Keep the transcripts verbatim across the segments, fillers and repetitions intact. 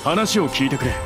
話を聞いてくれ。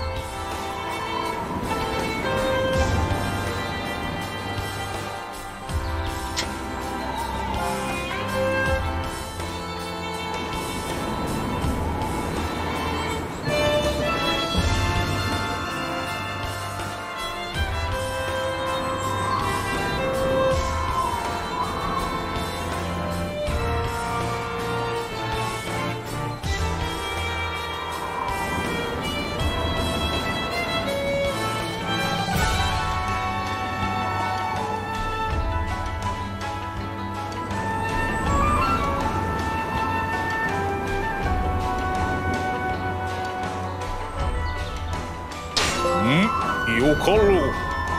よかろう。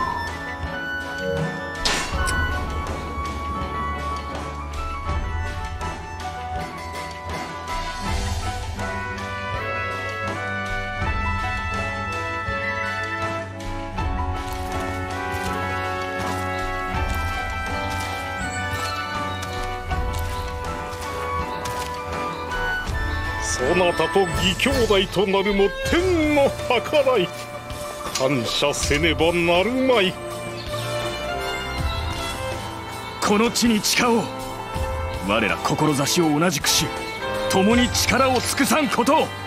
そなたと義兄弟となるも天の計らい。感謝せねばなるまい。 この地に誓おう。我ら志を同じくし、共に力を尽くさんことを。